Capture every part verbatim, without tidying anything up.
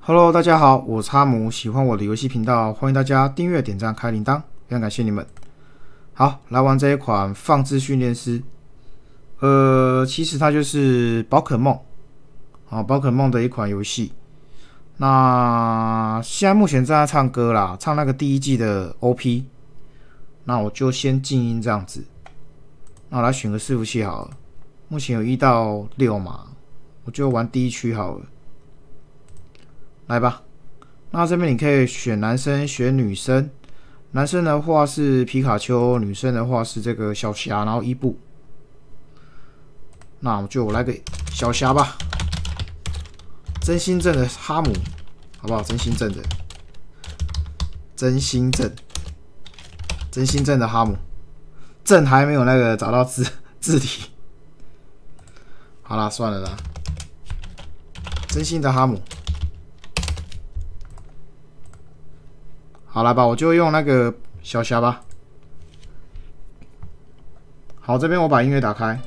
Hello， 大家好，我是哈姆，喜欢我的游戏频道，欢迎大家订阅、点赞、开铃铛，非常感谢你们。好，来玩这一款放置训练师。呃，其实它就是宝可梦，啊，宝可梦的一款游戏。那现在目前正在唱歌啦，唱那个第一季的 O P。那我就先静音这样子。那我来选个伺服器好了。目前有一到六嘛，我就玩第一区好了。来吧，那这边你可以选男生，选女生。男生的话是皮卡丘，女生的话是这个小霞，然后伊布。那我就来个小霞吧，真心正的哈姆，好不好？真心正的，真心正，真心正的哈姆，正还没有那个找到字字体。好啦，算了啦，真心的哈姆。好了吧，我就用那个小霞吧。好，这边我把音乐打开。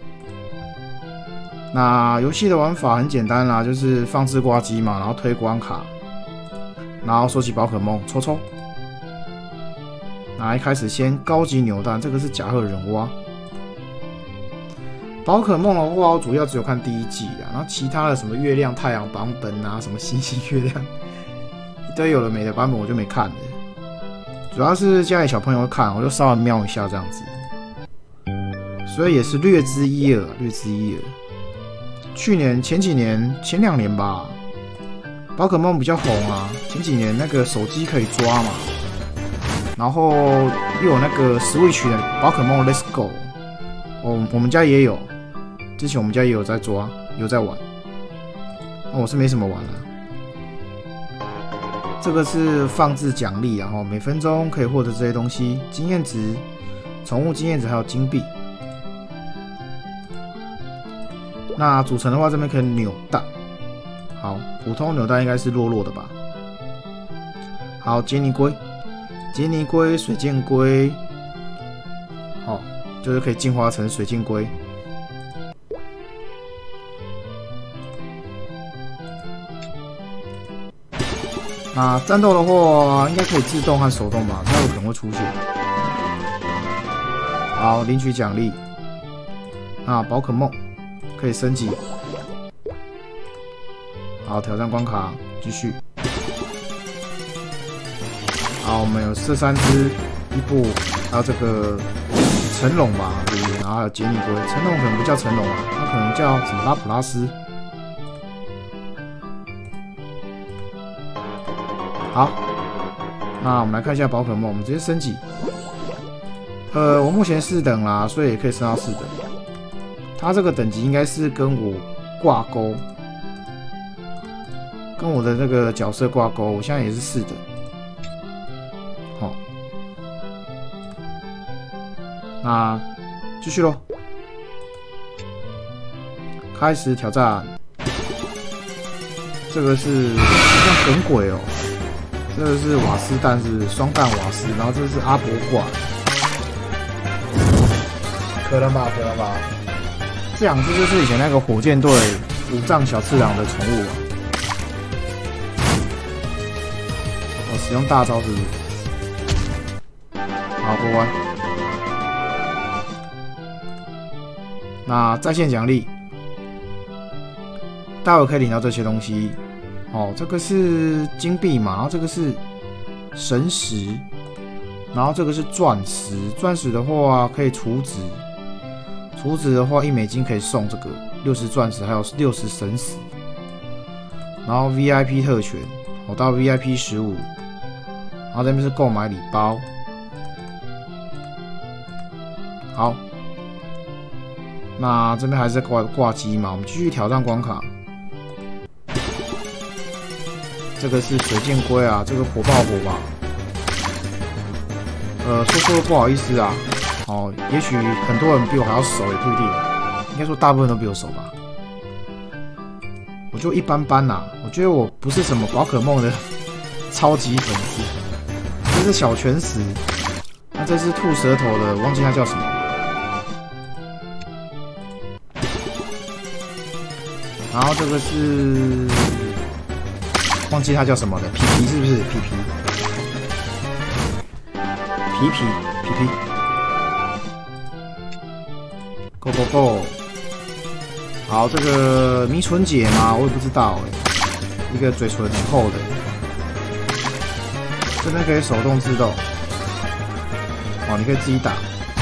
那游戏的玩法很简单啦，就是放置挂机嘛，然后推关卡，然后收集宝可梦，抽抽。那一开始先高级扭蛋，这个是甲贺忍蛙。宝可梦的话，我主要只有看第一季啊，然后其他的什么月亮、太阳版本啊，什么星星、月亮。一堆有的没的版本我就没看了，主要是家里小朋友会看，我就稍微瞄一下这样子，所以也是略知一二，略知一二。去年、前几年、前两年吧，宝可梦比较红啊，前几年那个手机可以抓嘛，然后又有那个 Switch 的宝可梦 Let's Go， 哦，我们家也有，之前我们家也有在抓，有在玩，哦，我是没什么玩了。这个是放置奖励，然后每分钟可以获得这些东西：经验值、宠物经验值还有金币。那组成的话，这边可以扭蛋。好，普通扭蛋应该是弱弱的吧。好，杰尼龟、杰尼龟、水箭龟，好，就是可以进化成水箭龟。那战斗的话，应该可以自动和手动吧？它有可能会出现。好，领取奖励。那宝可梦可以升级。好，挑战关卡，继续。好，我们有这三只伊布，还有这个成龙吧，对不对？然后还有杰尼龟。成龙可能不叫成龙啊，它可能叫什么拉普拉斯。好，那我们来看一下宝可梦，我们直接升级。呃，我目前四等啦，所以也可以升到四等。它这个等级应该是跟我挂钩，跟我的那个角色挂钩。我现在也是四等。好，那继续咯，开始挑战。这个是像耿鬼哦。这个是瓦斯弹，是双弹瓦斯，然后这是阿伯挂，可能吧，可能吧。这两只就是以前那个火箭队五藏小次郎的宠物啊。我使用大招是不是？好，过关。那在线奖励，待会可以领到这些东西。哦，这个是金币嘛，然后这个是神石，然后这个是钻石。钻石的话可以储值，储值的话一美金可以送这个六十钻石，还有六十神石。然后 V I P 特权，我到 V I P 十五，然后这边是购买礼包。好，那这边还是挂挂机嘛，我们继续挑战关卡。这个是水箭龟啊，这个火爆火吧。呃，说说不好意思啊，哦，也许很多人比我还要熟，也不一定。应该说大部分都比我熟吧。我就一般般啦，我觉得我不是什么宝可梦的超级粉丝。这是小泉石，那这是吐舌头的，忘记它叫什么。然后这个是忘记它叫什么了，皮皮是不是？皮皮，皮皮皮皮 ，Go Go Go！ 好，这个迷唇姐嘛，我也不知道哎，一个嘴唇很厚的，这边可以手动自动，哦，你可以自己打，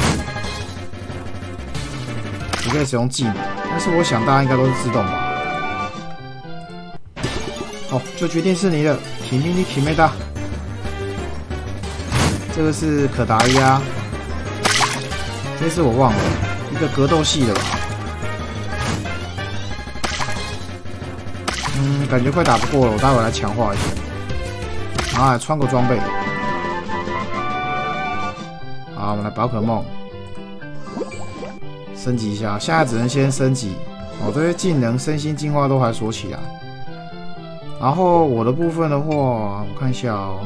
你可以使用技能，但是我想大家应该都是自动吧。好，就决定是你的，提米尼提梅达，这个是可达鸭，这次我忘了，一个格斗系的吧。嗯，感觉快打不过了，我待会来强化一下，然后来穿个装备。好，我们来宝可梦升级一下，现在只能先升级。哦，这些技能、身心进化都还锁起来。然后我的部分的话，我看一下哦。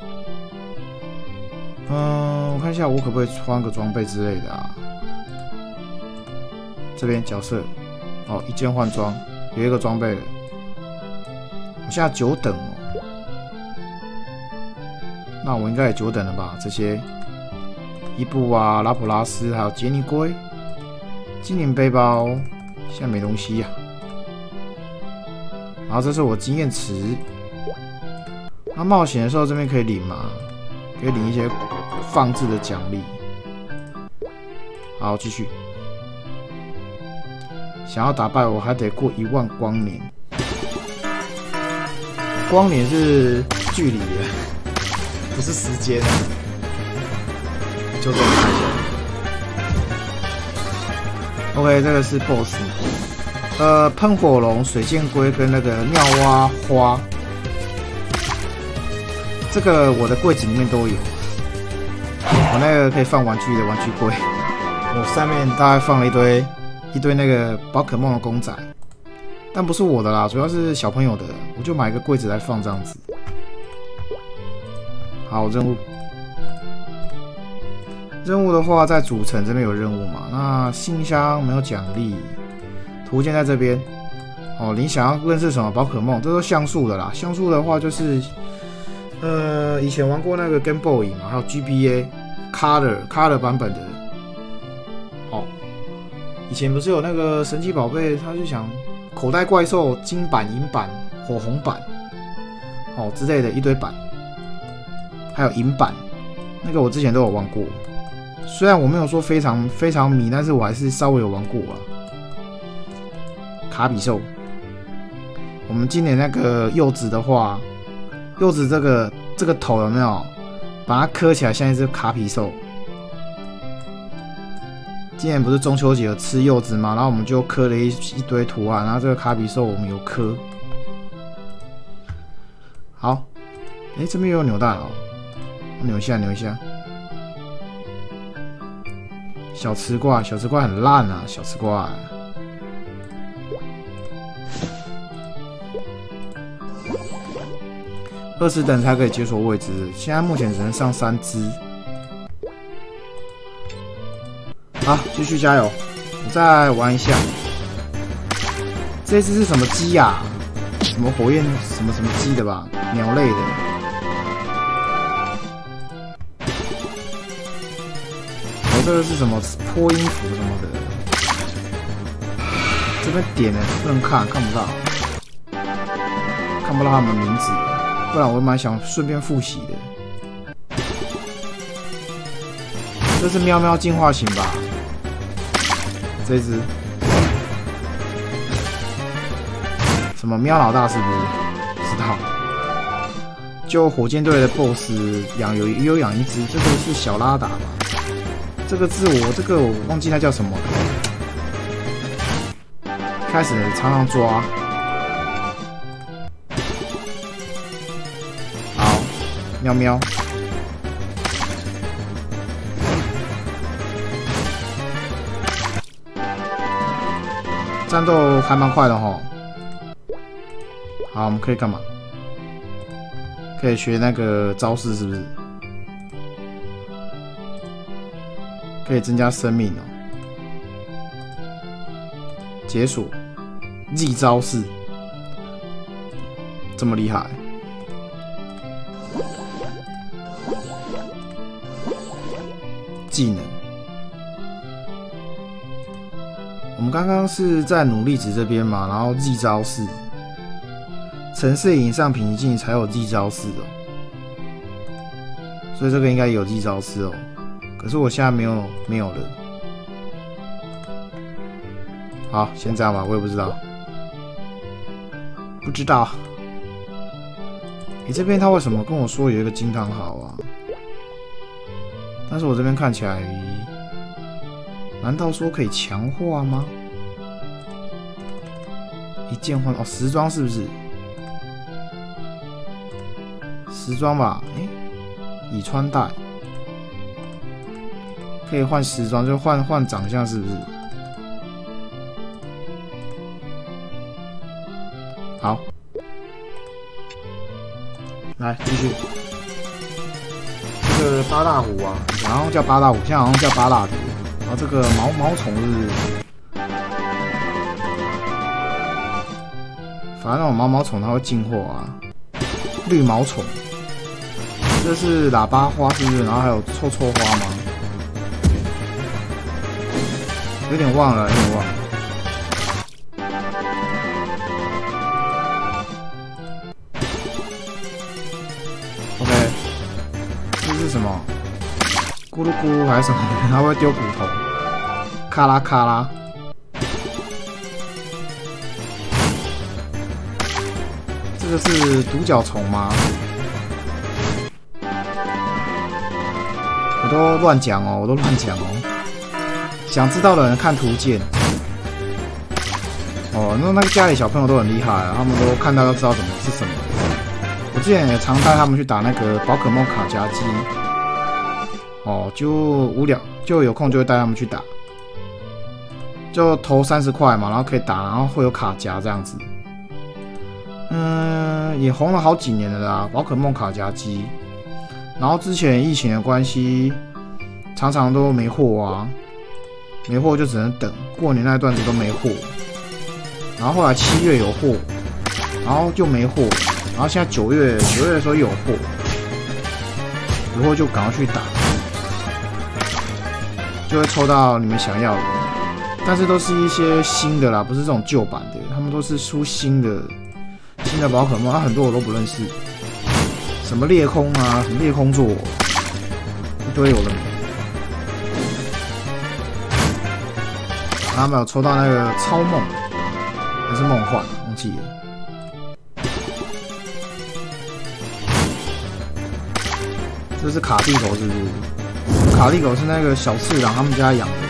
嗯，我看一下我可不可以穿个装备之类的啊？这边角色，哦，一键换装，有一个装备了。我现在九等哦，那我应该也九等了吧？这些伊布啊、拉普拉斯，还有杰尼龟、精灵背包，现在没东西呀、啊。然后这是我经验池，那冒险的时候这边可以领嘛？可以领一些放置的奖励。好，继续。想要打败我，还得过一万光年。光年是距离的，不是时间。就这么看一下。OK， 这个是 B O S S。呃，喷火龙、水箭龟跟那个妙蛙花，这个我的柜子里面都有。我那个可以放玩具的玩具柜，我上面大概放了一堆一堆那个宝可梦的公仔。但不是我的啦，主要是小朋友的，我就买一个柜子来放这样子。好，任务，任务的话在主城这边有任务嘛？那信箱没有奖励，图鉴在这边。哦，你想要认识什么宝可梦？这都像素的啦。像素的话就是，呃，以前玩过那个 Game Boy 嘛，还有 G B A Color Color 版本的。哦，以前不是有那个神奇宝贝，他就想。口袋怪兽、金版、银版、火红版，哦之类的一堆版，还有银版，那个我之前都有玩过。虽然我没有说非常非常迷，但是我还是稍微有玩过啊。卡比兽，我们今年那个柚子的话，柚子这个这个头有没有把它刻起来，像一只卡比兽？今年不是中秋节有吃柚子嘛，然后我们就刻了一一堆图案，然后这个卡比兽我们有刻。好，哎、欸，这边又有扭蛋哦，扭一下，扭一下。小吃怪，小吃怪很烂啊，小吃怪。二十等才可以解锁位置，现在目前只能上三只。好，继续加油！我再玩一下。这只是什么鸡呀、啊？什么火焰什么什么鸡的吧？鸟类的。哦，这个是什么泼音符什么的？这边点了不能看，看不到，看不到他们名字，不然我蛮想顺便复习的。这是喵喵进化型吧？这一只什么喵老大是不是？不知道。就火箭队的 B O S S 养有也有养一只，这个是小拉达吧？这个字我这个我忘记它叫什么了。开始常常抓。好，喵喵。战斗还蛮快的齁。好，我们可以干嘛？可以学那个招式是不是？可以增加生命哦。解锁 Z 招式，这么厉害？ 技能。我们刚刚是在努力值这边嘛，然后 Z 招式，城市以上品境才有 Z 招式哦，所以这个应该有 Z 招式哦。可是我现在没有没有了。好，先这样吧，我也不知道，不知道。你、欸、这边他为什么跟我说有一个金汤好啊？但是我这边看起来。难道说可以强化吗？一键换哦，时装是不是？时装吧，哎、欸，已穿戴可以换时装，就换换长相是不是？好，来继续。这个八大虎啊，然后叫八大虎，现在好像叫八大虎。然后这个毛毛虫是，反正那种毛毛虫它会进货啊，绿毛虫，这是喇叭花是不是？然后还有臭臭花吗？有点忘了，有点忘了。OK， 这是什么？咕噜咕噜还是什么？它会丢骨头。咔啦咔啦，这个是独角虫吗？我都乱讲哦，我都乱讲哦。想知道的人看图鉴。哦，那那个家里小朋友都很厉害啊，他们都看到都知道什么是什么。我之前也常带他们去打那个宝可梦卡夹机。哦，就无聊，就有空就会带他们去打。就投三十块嘛，然后可以打，然后会有卡夹这样子。嗯，也红了好几年了啦，宝可梦卡夹机。然后之前疫情的关系，常常都没货啊，没货就只能等。过年那段子都没货，然后后来七月有货，然后就没货，然后现在九月九月的时候有货，有货就赶快去打，就会抽到你们想要的。但是都是一些新的啦，不是这种旧版的，他们都是出新的新的宝可梦，啊，很多我都不认识，什么裂空啊，什么裂空座，一堆有的没的。他们有抽到那个超梦，还是梦幻，忘记了。这是卡蒂狗是不是？卡蒂狗是那个小次郎他们家养的。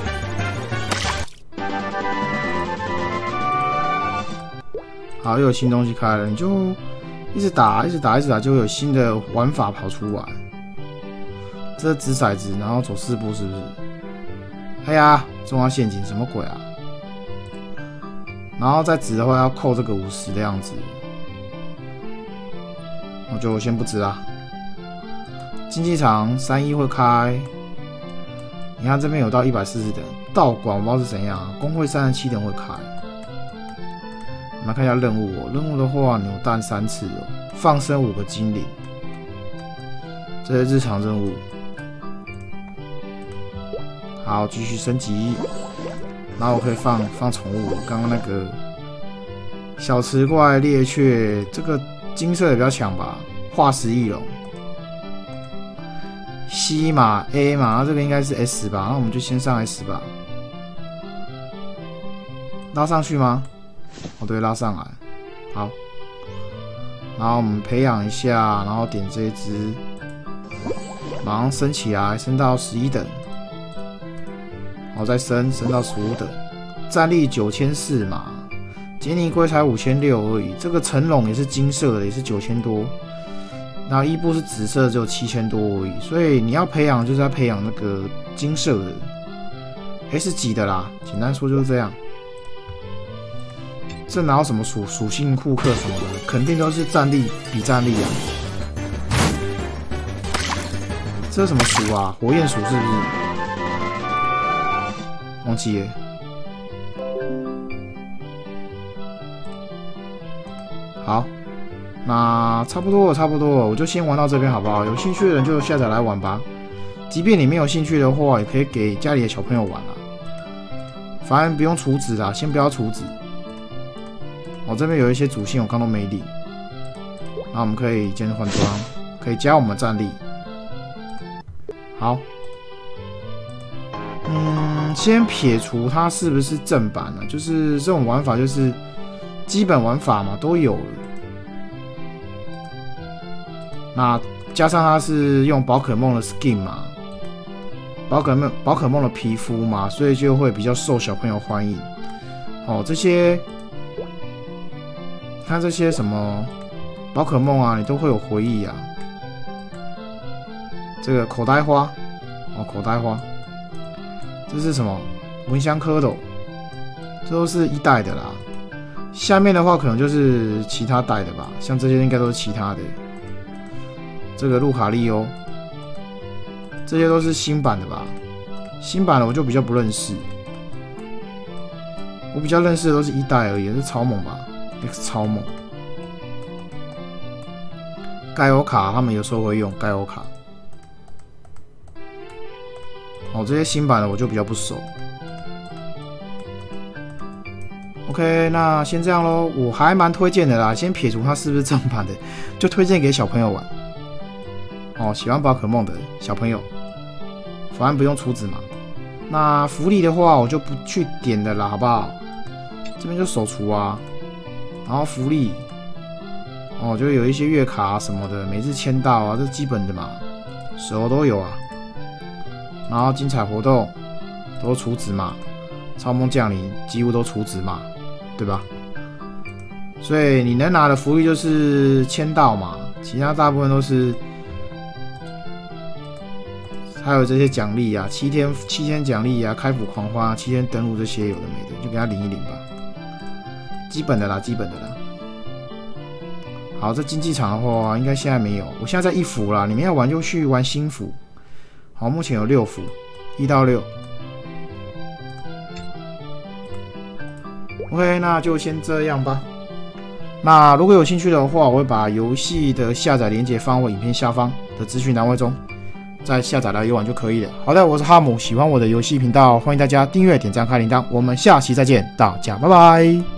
好，又有新东西开了，你就一直打，一直打，一直打，就会有新的玩法跑出来。这是掷骰子，然后走四步，是不是？哎呀，中央陷阱，什么鬼啊？然后再掷的话要扣这个五十的样子，我就先不掷啦。竞技场三一会开，你看这边有到一百四十等，道馆我不知道是怎样，工会三十七等会开。我们来看一下任务哦，任务的话扭蛋三次哦，放生五个精灵，这是日常任务。好，继续升级，然后我可以放放宠物，刚刚那个小池怪猎雀，这个金色也比较强吧，化石翼龙。C 码 A 码，这个应该是 S 吧，那我们就先上 S 吧。拉上去吗？哦，对，拉上来。好，然后我们培养一下，然后点这一只，马上升起来，升到十一等。然后再升，升到十五等。战力九千四嘛，杰尼龟才五千六而已。这个成龙也是金色的，也是九千多。然后伊布是紫色，只有七千多而已。所以你要培养，就是要培养那个金色的 ，S 级的啦。简单说就是这样。这哪有什么属属性库克什么的，肯定都是战力比战力啊。这是什么鼠啊？火焰鼠是不是？忘记耶。好，那差不多了，差不多了，我就先玩到这边好不好？有兴趣的人就下载来玩吧。 即便你没有兴趣的话，也可以给家里的小朋友玩啦。反正不用储值啦，先不要储值。我这边有一些主线我刚都没领，那我们可以兼换装，可以加我们战力。好，嗯，先撇除它是不是正版呢？就是这种玩法就是基本玩法嘛，都有了。那加上它是用宝可梦的 skin 嘛，宝可梦宝可梦的皮肤嘛，所以就会比较受小朋友欢迎。哦，这些。看这些什么宝可梦啊，你都会有回忆啊。这个口袋花，哦，口袋花，这是什么？蚊香蝌蚪，这都是一代的啦。下面的话可能就是其他代的吧，像这些应该都是其他的。这个路卡利欧，这些都是新版的吧？新版的我就比较不认识，我比较认识的都是一代而已，是超猛吧？ X 超猛，盖欧卡他们有时候会用盖欧卡。哦，这些新版的我就比较不熟。OK， 那先这样咯，我还蛮推荐的啦。先撇除它是不是正版的，就推荐给小朋友玩。哦，喜欢宝可梦的小朋友，反正不用储值嘛。那福利的话，我就不去点的啦，好不好？这边就手除啊。 然后福利，哦，就有一些月卡、啊、什么的，每日签到啊，这是基本的嘛，时候都有啊。然后精彩活动都储值嘛，超梦降临几乎都储值嘛，对吧？所以你能拿的福利就是签到嘛，其他大部分都是，还有这些奖励啊，七天七天奖励啊，开府狂欢、七天登录这些有的没的，就给他领一领吧。 基本的啦，基本的啦。好，这竞技场的话，应该现在没有。我现在在一服啦，你们要玩就去玩新服。好，目前有六服，一到六。OK， 那就先这样吧。那如果有兴趣的话，我会把游戏的下载连结放我影片下方的资讯栏位中，再下载来游玩就可以了。好的，我是哈姆，喜欢我的游戏频道，欢迎大家订阅、点赞、开铃铛。我们下期再见，大家拜拜。